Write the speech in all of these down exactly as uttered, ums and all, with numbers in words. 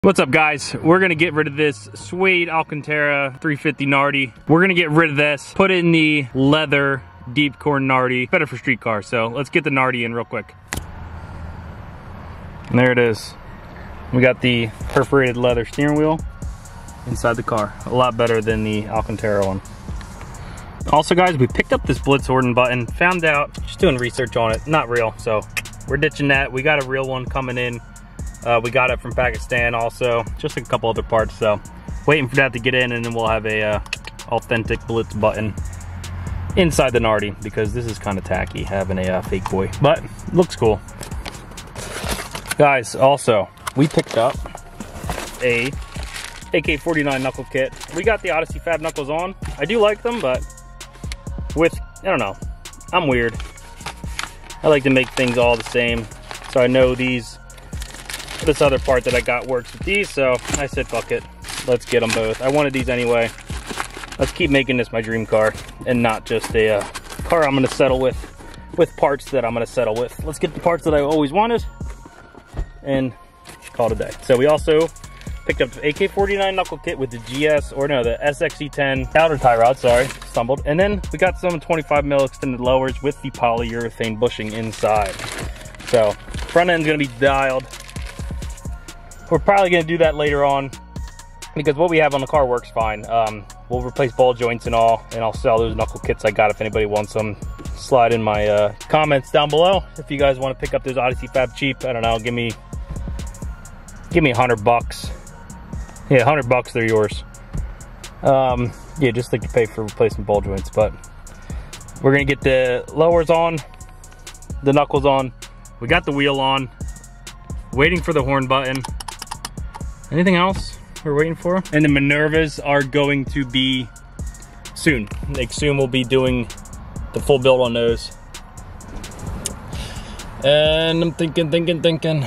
What's up, guys? We're gonna get rid of this suede Alcantara three fifty Nardi. We're gonna get rid of this, put it in the leather deep core Nardi. Better for street cars, so let's get the Nardi in real quick. And there it is. We got the perforated leather steering wheel inside the car. A lot better than the Alcantara one. Also, guys, we picked up this Blitzorden button, found out, just doing research on it, not real, so we're ditching that. We got a real one coming in. Uh, we got it from Pakistan also, just a couple other parts, so waiting for that to get in, and then we'll have a uh, authentic Blitz button inside the Nardi, because this is kind of tacky having a uh, fake boy, but looks cool. Guys, also, we picked up a A K forty-nine knuckle kit. We got the Odyssey Fab knuckles on. I do like them, but with, I don't know, I'm weird. I like to make things all the same, so I know these this other part that I got works with these, so I said fuck it, let's get them both. I wanted these anyway. Let's keep making this my dream car and not just a uh, car I'm gonna settle with with parts that I'm gonna settle with. Let's get the parts that I always wanted and call it a day. So we also picked up the A K forty-nine knuckle kit with the G S, or no, the S X E ten outer tie rod, sorry, stumbled. And then we got some twenty-five mil extended lowers with the polyurethane bushing inside. So front end's gonna be dialed. We're probably gonna do that later on because what we have on the car works fine. Um, we'll replace ball joints and all, and I'll sell those knuckle kits I got if anybody wants them. Slide in my uh, comments down below if you guys want to pick up those Odyssey Fab cheap. I don't know, give me give me a hundred bucks. Yeah, a hundred bucks, they're yours. Um, yeah, just like you pay for replacing ball joints. But we're gonna get the lowers on, the knuckles on. We got the wheel on. Waiting for the horn button. Anything else we're waiting for? And the Minervas are going to be soon. Like soon we'll be doing the full build on those. And I'm thinking, thinking, thinking.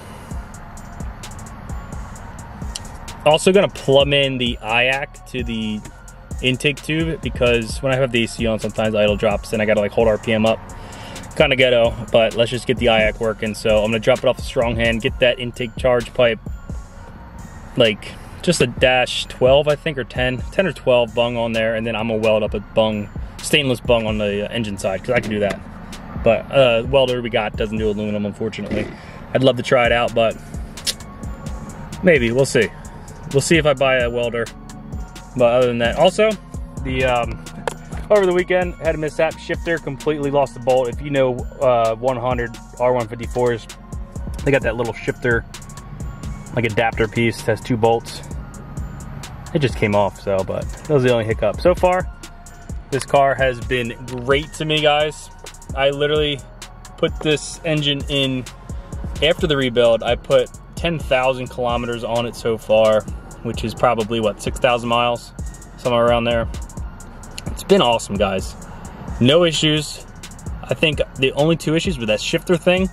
Also gonna plumb in the I A C to the intake tube, because when I have the A C on, sometimes idle drops and I gotta like hold R P M up. Kind of ghetto, but let's just get the I A C working. So I'm gonna drop it off the strong hand, get that intake charge pipe, like just a dash twelve, I think, or ten, ten or twelve bung on there, and then I'm gonna weld up a bung, stainless bung on the engine side, because I can do that. But uh, welder we got doesn't do aluminum, unfortunately. I'd love to try it out, but maybe, we'll see. We'll see if I buy a welder. But other than that, also, the um, over the weekend, had a mishap. Shifter completely lost the bolt. If you know uh, one hundred R one fifty-fours, they got that little shifter, like adapter piece that has two bolts. It just came off, so, but that was the only hiccup. So far, this car has been great to me, guys. I literally put this engine in after the rebuild. I put ten thousand kilometers on it so far, which is probably, what, six thousand miles? Somewhere around there. It's been awesome, guys. No issues. I think the only two issues were that shifter thing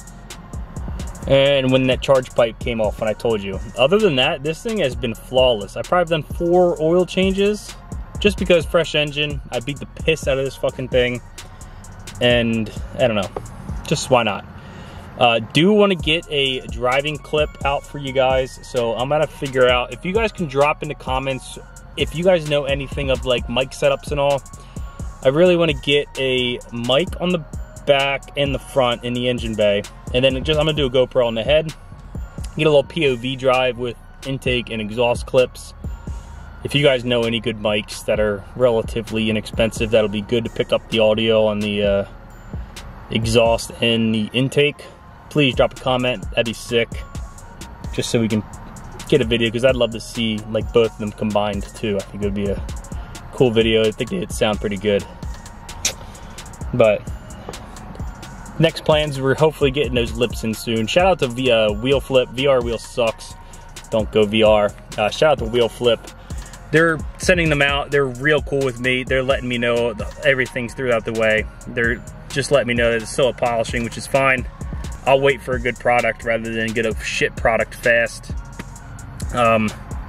and when that charge pipe came off when I told you. Other than that, this thing has been flawless. I've probably done four oil changes just because fresh engine. I beat the piss out of this fucking thing. And I don't know, just why not? Uh, do want to get a driving clip out for you guys. So I'm gonna figure out, if you guys can drop in the comments if you guys know anything of like mic setups and all. I really want to get a mic on the back and the front in the engine bay, and then just I'm gonna do a GoPro on the head, get a little P O V drive with intake and exhaust clips. If you guys know any good mics that are relatively inexpensive, that'll be good to pick up the audio on the uh, exhaust and the intake, please drop a comment. That'd be sick, just so we can get a video, because I'd love to see like both of them combined too. I think it would be a cool video. I think it'd sound pretty good. But next plans, we're hopefully getting those lips in soon. Shout out to v, uh, Wheel Flip. V R wheel sucks, don't go V R. Uh, shout out to Wheel Flip. They're sending them out. They're real cool with me. They're letting me know everything's throughout the way. They're just letting me know that it's still a polishing, which is fine. I'll wait for a good product rather than get a shit product fast. Um,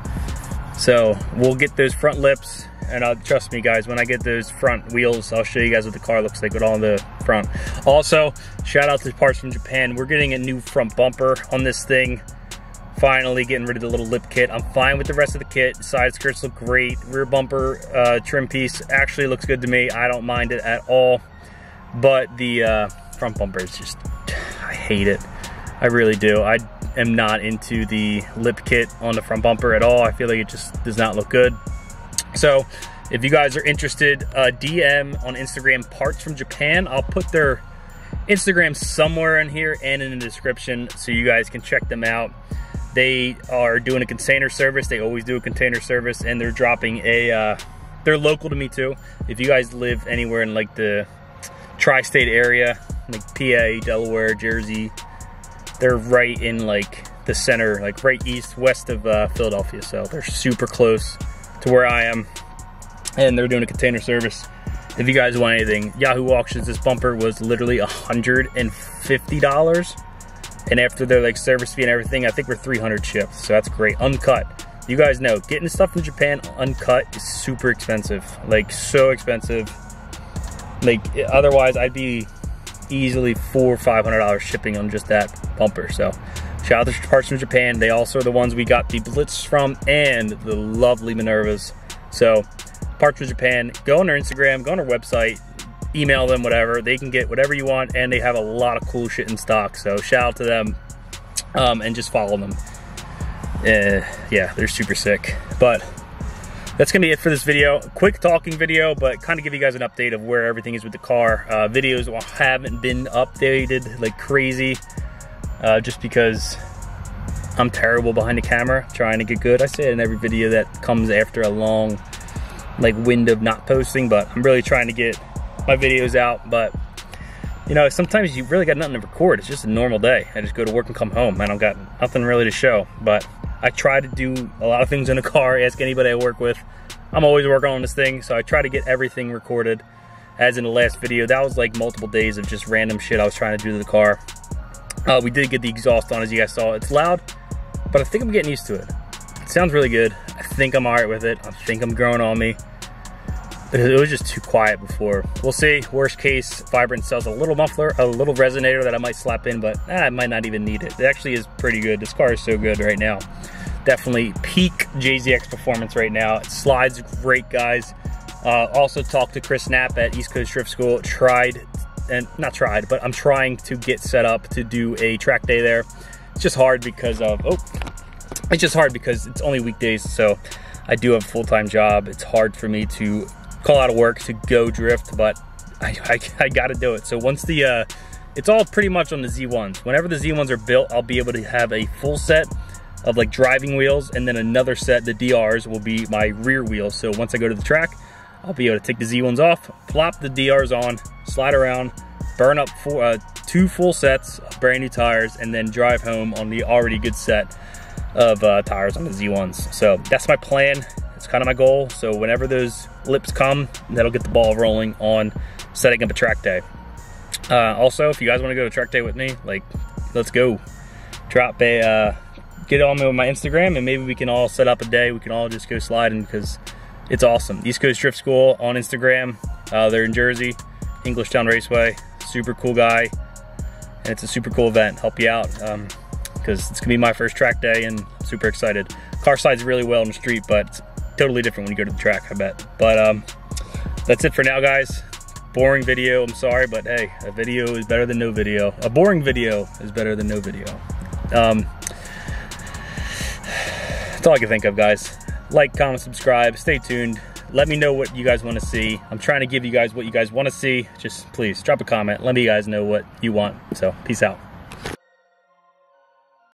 so we'll get those front lips, and uh, trust me, guys, when I get those front wheels, I'll show you guys what the car looks like with all the front. Also, shout out to Parts from Japan. We're getting a new front bumper on this thing. finally getting rid of the little lip kit. I'm fine with the rest of the kit. Side skirts look great. Rear bumper uh, trim piece actually looks good to me. I don't mind it at all. But the uh, front bumper is just, I hate it. I really do. I am not into the lip kit on the front bumper at all. I feel like it just does not look good. So if you guys are interested, uh, D M on Instagram Parts from Japan. I'll put their Instagram somewhere in here and in the description so you guys can check them out. They are doing a container service. They always do a container service, and they're dropping a, uh, they're local to me too. If you guys live anywhere in like the tri-state area, like P A, Delaware, Jersey, they're right in like the center, like right east, west of uh, Philadelphia. So they're super close to where I am, and they're doing a container service. If you guys want anything, Yahoo Auctions, this bumper was literally one hundred fifty dollars. And after their like service fee and everything, I think we're three hundred shipped. So that's great. Uncut. You guys know, getting stuff from Japan uncut is super expensive. Like so expensive. Like otherwise I'd be easily four or five hundred dollars shipping on just that bumper. So shout out to Parts from Japan. They also are the ones we got the Blitz from and the lovely Minervas. So Parts from Japan, go on their Instagram, go on their website, email them, whatever. They can get whatever you want, and they have a lot of cool shit in stock. So shout out to them, um, and just follow them. Uh, yeah, they're super sick. But that's gonna be it for this video. Quick talking video, but kind of give you guys an update of where everything is with the car. Uh, videos haven't been updated like crazy, uh, just because I'm terrible behind the camera, trying to get good. I say it in every video that comes after a long like wind of not posting, but I'm really trying to get my videos out. But you know, sometimes you really got nothing to record. It's just a normal day. I just go to work and come home. I don't got nothing really to show. But I try to do a lot of things in the car. Ask anybody I work with. I'm always working on this thing, so I try to get everything recorded. As in the last video, that was like multiple days of just random shit I was trying to do to the car. Uh, we did get the exhaust on, as you guys saw. It's loud, but I think I'm getting used to it. It sounds really good. I think I'm all right with it. I think I'm growing on me. It was just too quiet before. We'll see. Worst case, Vibrant sells a little muffler, a little resonator that I might slap in, but eh, I might not even need it. It actually is pretty good. This car is so good right now. Definitely peak J Z X performance right now. It slides great, guys. Uh, also talked to Chris Knapp at East Coast Drift School. Tried, and not tried, but I'm trying to get set up to do a track day there. It's just hard because of, oh, it's just hard because it's only weekdays, so I do have a full-time job. It's hard for me to call out of work to go drift, but I, I, I gotta do it. So once the, uh, it's all pretty much on the Z ones. Whenever the Z ones are built, I'll be able to have a full set of like driving wheels, and then another set, the D Rs, will be my rear wheels. So once I go to the track, I'll be able to take the Z ones off, plop the D Rs on, slide around, burn up four, uh, two full sets of brand new tires, and then drive home on the already good set of uh, tires on the Z ones. So that's my plan. It's kind of my goal. So whenever those lips come, that'll get the ball rolling on setting up a track day. Uh, also, if you guys want to go to track day with me, like, let's go. Drop a, uh, get on me with my Instagram, and maybe we can all set up a day. We can all just go sliding because it's awesome. East Coast Drift School on Instagram. Uh, they're in Jersey, Englishtown Raceway. Super cool guy, and it's a super cool event. Help you out um, because it's gonna be my first track day, and I'm super excited. Car slides really well on the street, but it's totally different when you go to the track, I bet. But um, that's it for now, guys. Boring video, I'm sorry, but hey, a video is better than no video. A boring video is better than no video. Um, that's all I can think of, guys. Like, comment, subscribe, stay tuned. Let me know what you guys want to see. I'm trying to give you guys what you guys want to see. Just please drop a comment. Let me guys know what you want. So peace out.